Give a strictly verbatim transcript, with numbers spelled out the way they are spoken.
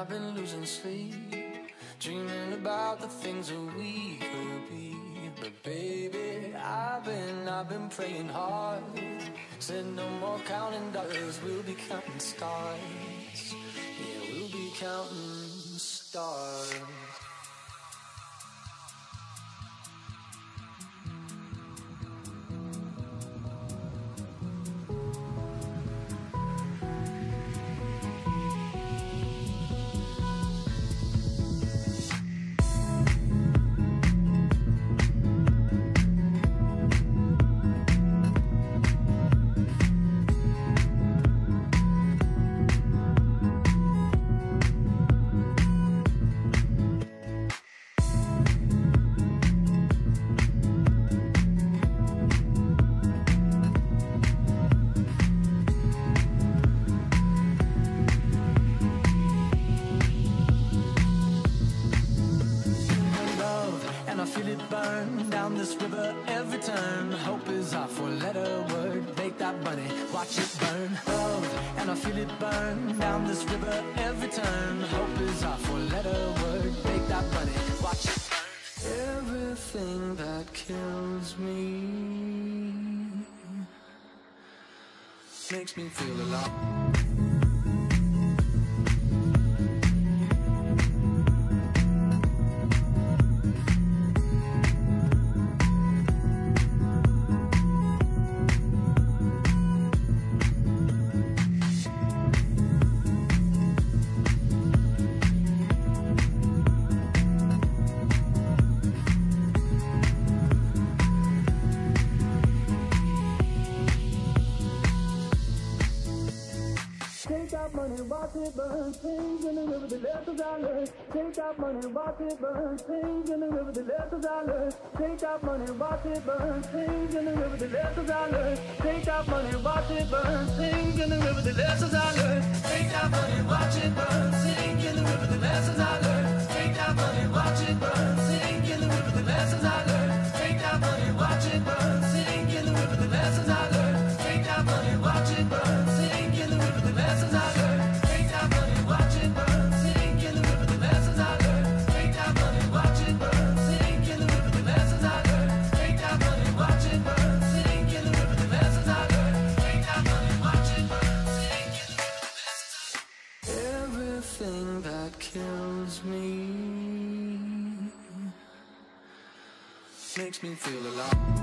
I've been losing sleep, dreaming about the things that we could be. But baby, I've been, I've been praying hard. Said no more counting dollars, we'll be counting stars. Yeah, we'll be counting stars. Burn down this river every turn. Hope is our four-letter word. Make that money, watch it burn. Love, and I feel it burn down this river every turn. Hope is our four-letter word. Make that money, watch it burn. Everything that kills me makes me feel alive. Take out money, watch it burn. Things in the river, the lessons I learned. Take out money, watch it burn. Things in the river, the lessons I learned. Take out money, watch it burn. Things in the river, the lessons I learned. Take out money, watch it burn. Things in the river, the lessons I learned. Take out money, watch it burn. Sing in the river, the lessons I learned. Take out money, watch it burn. Sing in the river, the lessons I learned. Take out money, watch it burn. Sing in the river, the lessons I learned. Take out money, watch it burn. Sing in the river, the lessons I learned. Take that money, watch it burn. Sing in the river, the lessons I learned. Take that money, watch it burn. Sing in the river, the lessons I learned. Take that money, watch it burn. Sing in the river, the lessons I learned. Take that money, watch it burn. Sing in the river, the lessons I learned. Everything that kills me makes me feel alive.